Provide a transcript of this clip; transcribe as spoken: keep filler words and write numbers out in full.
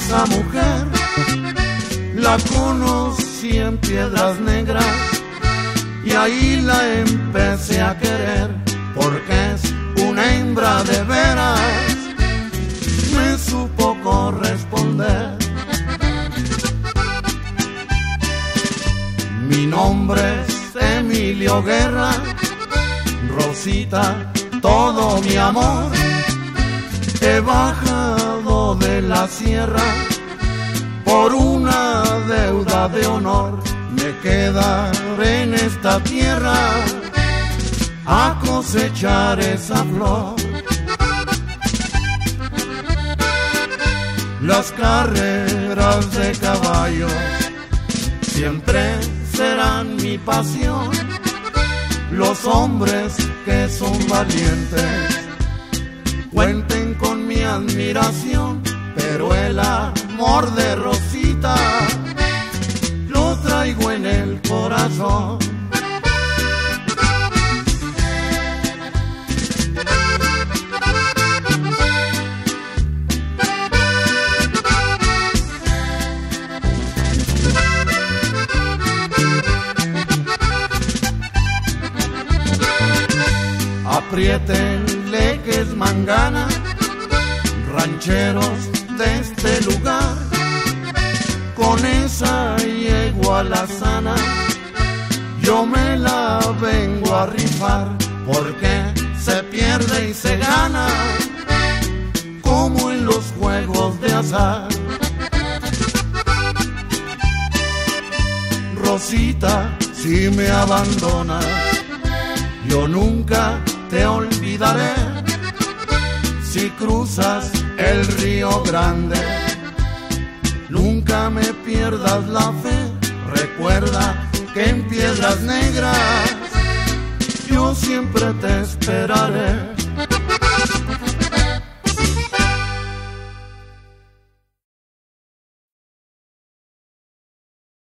esa mujer la conocí en Piedras Negras y ahí la empecé a querer, porque es una hembra de veras, me supo corresponder. Mi nombre es Emilio Guerra, Rosita, todo mi amor. He bajado de la sierra por una deuda de honor. Me quedaré en esta tierra a cosechar esa flor. Las carreras de caballos siempre serán mi pasión. Los hombres que son valientes cuenten con mi admiración, pero el amor de Rosita lo traigo en el corazón. Apriétenle que es mangana, rancheros de este lugar, con esa yegua la sana yo me la vengo a rifar, porque se pierde y se gana como en los juegos de azar. Rosita, si me abandonas, yo nunca te olvidaré. Si cruzas el Río Grande, nunca me pierdas la fe. Recuerda que en Piedras Negras yo siempre te esperaré.